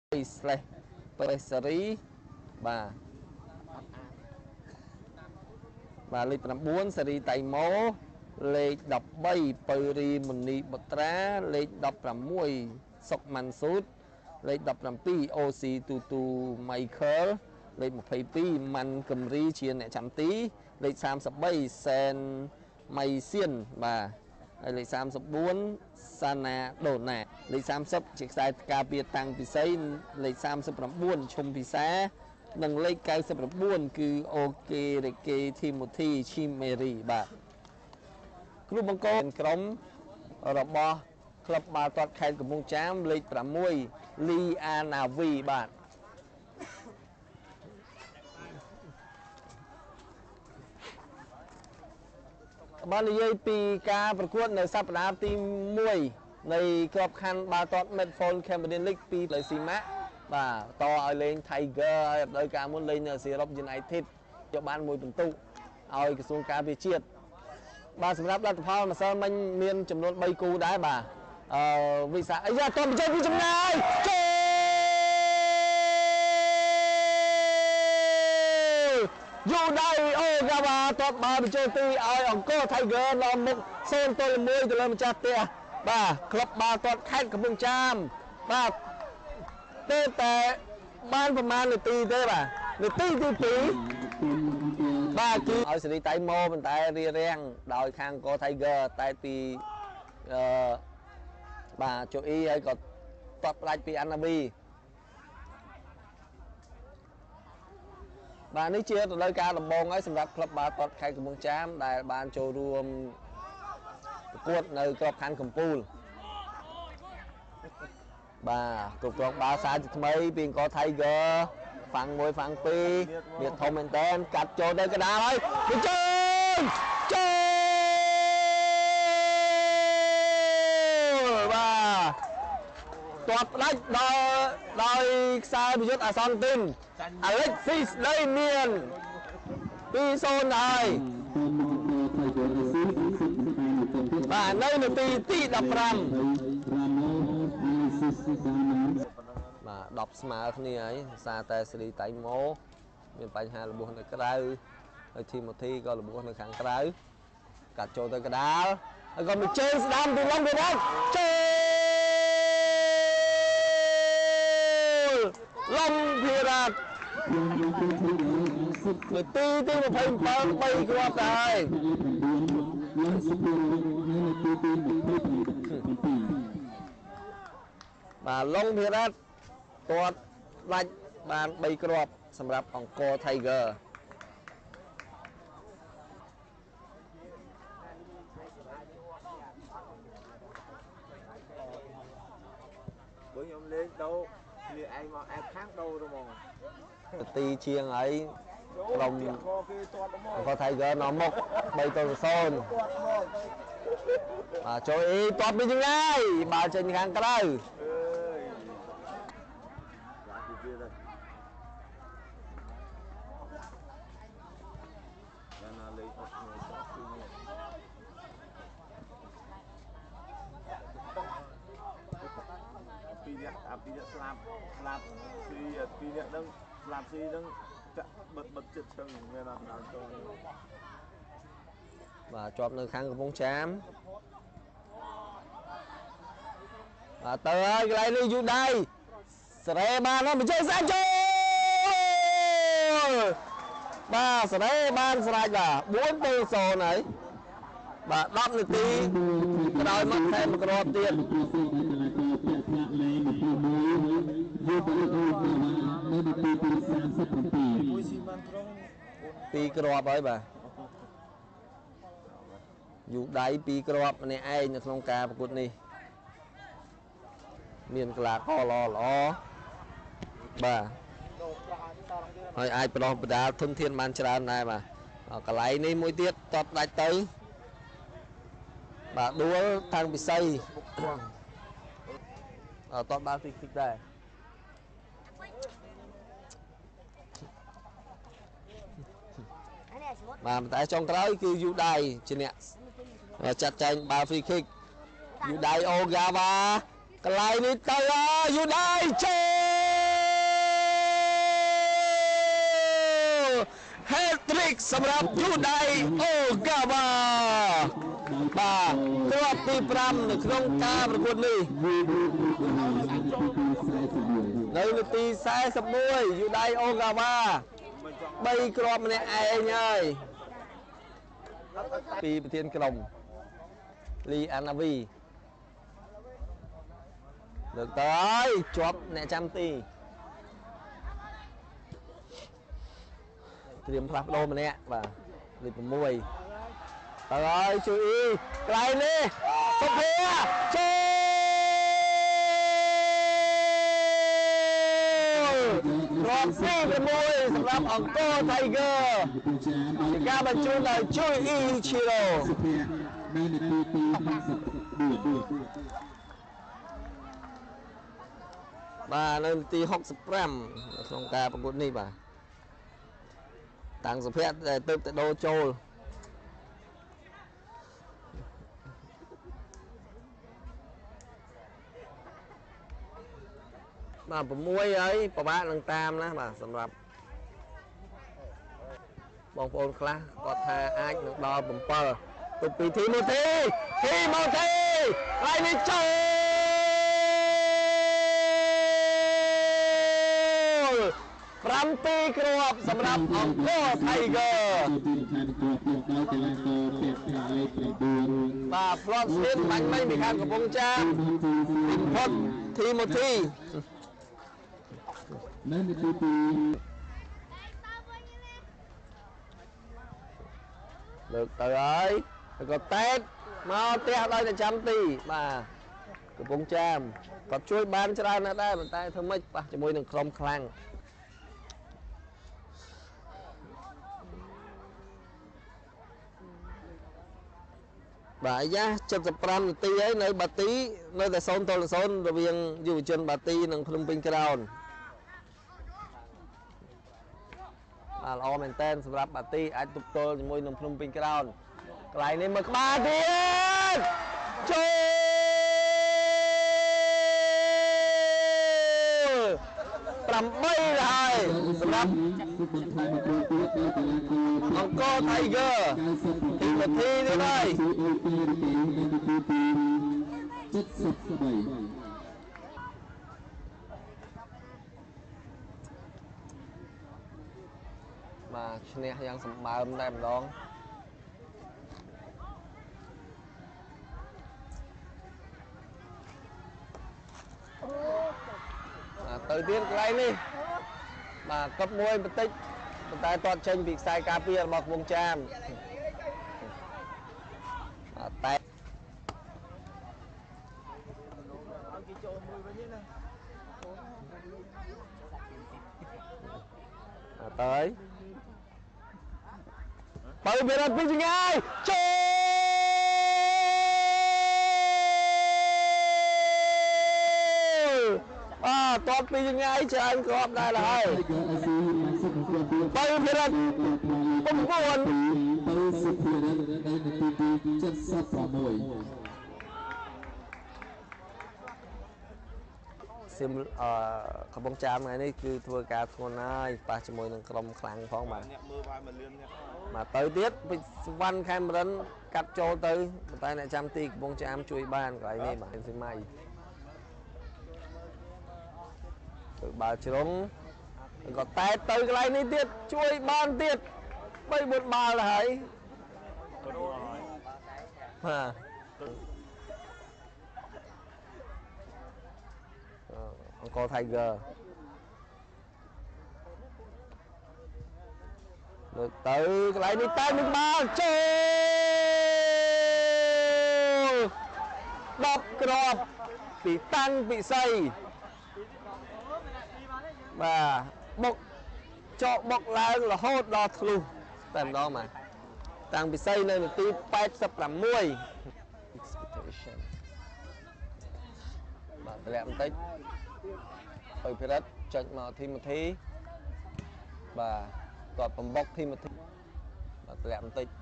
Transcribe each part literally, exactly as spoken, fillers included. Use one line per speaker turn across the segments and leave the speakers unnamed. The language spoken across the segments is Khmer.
slash ពេសេរីបាទបាទលេខnineសេរីតៃម៉ូលេខthirteenពៅរីមុនីបុត្រាលេខsixteenសុកម៉ាន់ស៊ូតលេខseventeenអូស៊ីទូទូម៉ៃខលលេខtwenty-twoម៉ាន់កំរីជាអ្នកចាំទីលេខthirty-threeសែនម៉ៃសៀនបាទហើយលេខthirty-fourសាណាដូណាលេខthirtyជាខ្សែការពារតាំងពិសីលេខthirty-nineឈុំពិសានិងលេខninety-nineគឺអូកេរេកេធីម៉ូធីឈីមេរីបាទគ្រូបង្គោលក្រុមរបស់ក្លឹបបាល់ទាត់ខេត្តកំពង់ចាមលេខsixលីអាណាវីបាទបាននិយាយពីការប្រកួតនៅសប្តាហ៍ទីoneនៃក្របខ័ណ្ឌបាល់ទាត់ Medphone Cambodia League ពីលើស៊ីម៉ាក់បាទតឲ្យលេង Tiger ហើយរដូវកាលមុនលេងនៅ Syrup United យកបានមួយពិន្ទុឲ្យក្រសួងការពារជាតិបាទសម្រាប់លទ្ធផលម្សិលមិញមានចំនួនthreeគូដែរបាទអឺវិសាអាយ៉ាតបជ័យពីចំណាយចូលយូដៃអូកាបាតបបាល់បញ្ចូលទីឲ្យអង្គរ Tiger នាំមុខzeroទល់oneទៅលើម្ចាស់ផ្ទះបាទក្លឹបបាល់ទាត់ខេត្តកំពង់ចាមបាទទេតែបានប្រមាណនាទីទេបាទនាទីទីtwoបាទគឺឲ្យសេរីតៃម៉ូប៉ុន្តែរៀបរៀងដោយខាងអង្គរ Tiger តែពីអឺបាទជូអ៊ីហើយក៏តបផ្ដាច់ពីអាណាប៊ីបាទនេះជារដូវកាលដំបូងហើយសម្រាប់ក្លឹបបាល់ទាត់ខេត្តកំពង់ចាមដែលបានចូលរួមប្រកួតនៅក្របខ័ណ្ឌកំពូលបាទគ្រប់គ្រងបាល់សាជាថ្មីពីអង្គរ Tiger ហ្វាំងoneហ្វាំងtwoមានធំមែនតើកាត់ចូលទៅកណ្ដាលហើយបញ្ចូលចូលបាទទាត់ផ្ដាច់ដល់ដោយខ្សែប្រយុទ្ធអាសន្នទីន Alexis ដីមានtwo zeroហើយបាទនៅនាទីទីfifteenបាទtenស្មើគ្នាហើយសារតែសេរីតៃម៉ូមានបញ្ហារបួសនៅក្រៅហើយ Timothy ក៏របួសនៅខាងក្រៅកាត់ចូលទៅកណ្ដាលហើយក៏មួយជើងស្ដាំពីឡុងពីរ៉ាត់ចូលឡុងពីរ៉ាត់នាទីទីtwenty-seven threeគ្រាប់ដែរបាទឡុងពីរ៉ាត់ទាត់ដាច់បានthreeគ្រាប់សម្រាប់អង្គរ Tiger
បើខ្ញុំលេងដូរគ្នាឯងមកអែបខាងដូរទៅហ្មង
ទីជាងហើយក្រុមអង្គរ Tiger នាំមុខthreeទល់zeroបាទចូលអ៊ីទាត់ពីចម្ងាយបាល់ចេញខាងក្រៅ
ពីរនាក់អាពីរនាក់ស្លាប់ស្លាប់ពីពីរនាក់ហ្នឹងស្លាប់ស៊ីហ្នឹងចាក់បិទបិទចិត្តឈឹងមែនអត់ដល់ចូល
បាទជាប់នៅខាងកំពង់ចាមបាទទៅហើយកន្លែងនេះយូដៃសេរីបានហើយបញ្ចូលសាច់ចូលបាទសេរីបានស្រេចបាទfourទល់zeroហើយបាទtenនាទីក្រោយមកថែមមួយគ្រាប់ទៀតពីរគ្រាប់ហើយបាទយូដៃពីរគ្រាប់ម្នាក់ឯងនៅក្នុងការប្រកួតនេះមានកីឡាករល្អល្អបាទហើយអាចបដោះបដាលធនធានបានច្រើនដែរបាទកន្លែងនេះមួយទៀតតបដាច់ទៅបាទដួលតាំងពិសីអត់តបបាល់ទីទីដែរបាទតែចុងក្រោយគឺយូដៃជាអ្នកចាត់ចែងបាល់ free kick យូដៃអូហ្គាវ៉ាកន្លែងនេះទៅយូដៃចូលសម្រាប់យូដៃអូកាវ៉ាបាទគ្រាប់ទីប្រាំនៅក្នុងការប្រកួតនេះនៅនាទីសែសិបមួយយូដៃអូកាវ៉ាបីគ្រាប់ម្នាក់ឯងហើយពីប្រធានក្រុមលីអាណាវីលើកទៅហើយជាប់អ្នកចាំទីត្រៀមផ្លាស់ប្ដូរម្នាក់បាទលេខ6ទៅហើយជួយអ៊ីកន្លែងនេះសុភាចូលរាប់ពីប្រមួយសម្រាប់អង្គរ Tiger ជាការបញ្ជូនដោយជួយអ៊ីឈីរ៉ូនៅនាទីទីហាសិបបួនបាទនៅនាទីហុកសិបប្រាំក្នុងការប្រកួតនេះបាទតាំងសុភ័ក្រដែលទៅតែដូរចូលបាទ6ហើយពិបាកនឹងតាមណាបាទសម្រាប់បងប្អូនខ្លះគាត់ថាអាចនឹងដល់7ទៅពីធីម៉ូធីធីម៉ូធីហើយនេះចូលប្រាំទីគ្រាប់សម្រាប់អង្គរ Tiger បាទផ្លត់ស្លៀនបាញ់មិញពីខាងកំពង់ចាមផុតធីម៉ូធីនៅនាទីទីលើកទៅហើយក៏តេតមកផ្ទះដោយតែចាំទីបាទកំពង់ចាមគាត់ជួយបានច្រើនណាស់ដែរប៉ុន្តែធ្វើម៉េចប៉ះជាមួយនឹងក្រុមខ្លាំងបាទអាយ៉ាជិតសិបប្រាំនាទីហើយនៅបាទីនៅតែศูนย์ទល់នឹងศูนย์រវាងយុវជនបាទីនិងភ្នំពេញក្រោនបាទល្អមែនតើសម្រាប់បាទីអាចទប់ទល់ជាមួយនឹងភ្នំពេញក្រោនកន្លែងនេះមើលក្បាលទៀតចូលប្រាំបីហើយសម្រាប់អង្គរ Tiger ទីនាទីនេះហើយបាទឈ្នះយ៉ាងសម្បើមតែម្ដងទៅទៀតកន្លែងនេះបាទកប់មួយបន្តិចប៉ុន្តែទាត់ចេញពីខ្សែការពាររបស់កំពង់ចាមតែគេចូលមួយវិញណាទៅហើយបើវារត់ពីឆ្ងាយចូលបាទតបពីឆ្ងាយច្រើនគ្រាប់ដែរហើយបើវារត់បំពួនទៅសុភរិទ្ធនៅនាទីទីเจ็ดสิบหกសៀមអឺកំពង់ចាមថ្ងៃនេះគឺធ្វើការធ្ងន់ហើយប៉ះជាមួយនឹងក្រុមខ្លាំងផងបាទអ្នកមើលបាយមួយលឿនអ្នកមកទៅទៀតវិសវណ្ណខេមរិនកាត់ចូលទៅប៉ុន្តែអ្នកចាំទីកំពង់ចាមជួយបានកន្លែងនេះបាទស៊ីម៉ៃទៅបាល់ជ្រុងក៏តែទៅកន្លែងនេះទៀតជួយបានទៀតបីបួនបាល់ទៅហើយបាទអង្គរ Tiger លើកទៅកន្លែងនេះតែមួយបាល់ចូលដប់គ្រាប់ពីតាំងពិសីបាទបុកចកបុកឡើងរហូតដល់ធ្លុះតែម្ដងបាទតាំងពិសីនៅនាទីแปดสิบหกបាទតម្លាក់បន្តិចអុយភិរិតចុចមកធីម៉ូធីបាទគាត់បំបុកធីម៉ូធីបាទតម្លាក់បន្តិច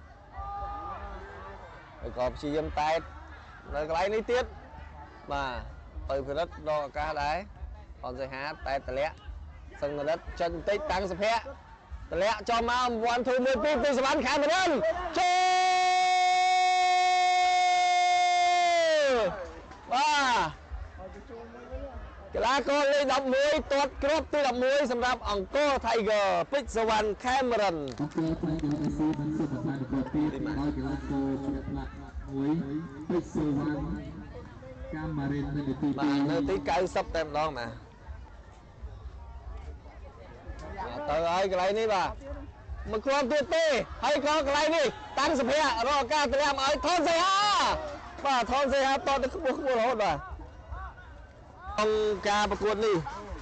ហើយក៏ព្យាយាមតែនៅកន្លែងនេះទៀតបាទអុយភិរិតដកឱកាសដែរអនសៃហាតែតម្លាក់សឹងរិតចុចបន្តិចតាំងសុភ័ក្រតម្លាក់ចូលមកវ៉ាន់ធូមួយពីរពីសវណ្ណខេមរិនចូលបាទកីឡាករលេខដប់មួយទាត់គ្រាប់ទីដប់មួយសម្រាប់អង្គរ Tiger ពេជ្រសវណ្ណខេមរិន
អង្គរ Tiger បានស៊ីបានសុខបានប្រទីដោយកីឡាករជាប់ផ្លាកមួយពេជ្រសវណ្ណកាមារិននៅទីពីរ
បាទនៅទីเก้าสิบតែម្ដងបាទទៅហើយកន្លែងនេះបាទមកគ្រាប់ទៀតទេហើយក៏កន្លែងនេះតាំងសភៈរកឱកាសត្រាំឲ្យថនសីហាបាទថនសីហាតទៅខ្ពស់ខ្ពស់រហូតបាទក្នុងការប្រកួតនេះ